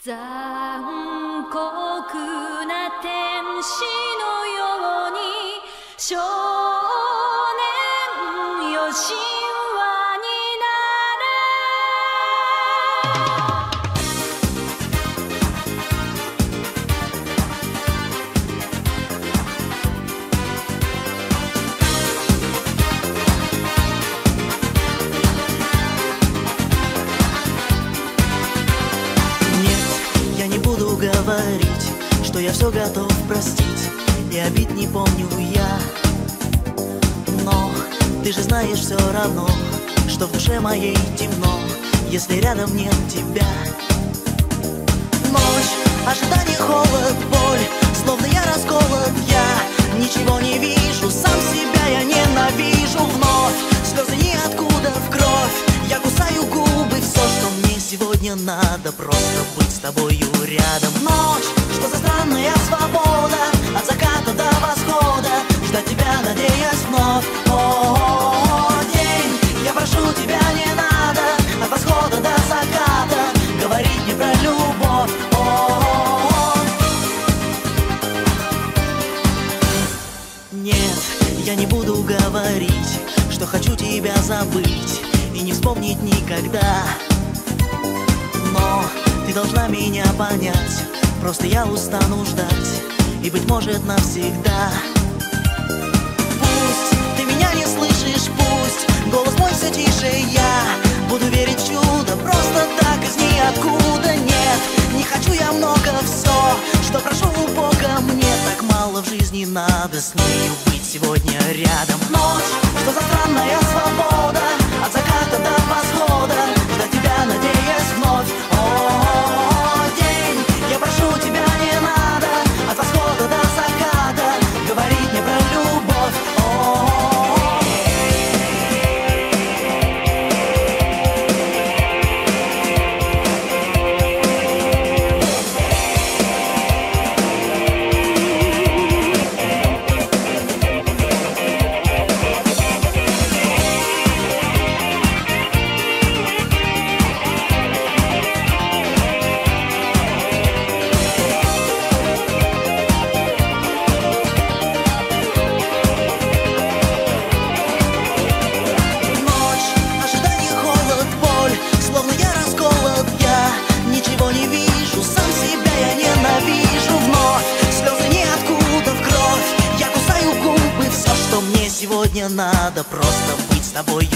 残酷な天使のように少年よ神話にな говорить, что я все готов простить, и обид не помню я. Но ты же знаешь все равно, что в душе моей темно, если рядом нет тебя. Ночь, ожидание, холод, боль, словно я расколот, я ничего не вижу, сам себя я ненавижу. Вновь слезы ниоткуда в кровь, я кусаю губы, все, что мне сегодня надо, просто быть с тобою рядом. Ночь, что за странная свобода, от заката до восхода, ждать тебя, надеясь вновь. О, день, я прошу тебя, не надо, от восхода до заката говорить мне про любовь. Нет, я не буду говорить, что хочу тебя забыть и не вспомнить никогда. Но ты должна меня понять, просто я устану ждать, и, быть может, навсегда. Пусть ты меня не слышишь, пусть голос мой все тише, я буду верить в чудо, просто так из ниоткуда. Нет, не хочу я много, все, что прошу у Бога, мне так мало в жизни надо, смею быть сегодня рядом. Ночь, что за странная свобода, от заката до восхода, ждать тебя, надеясь вновь. О, день, я прошу тебя, не надо, от восхода до заката говорить мне про любовь. Сегодня надо просто быть с тобою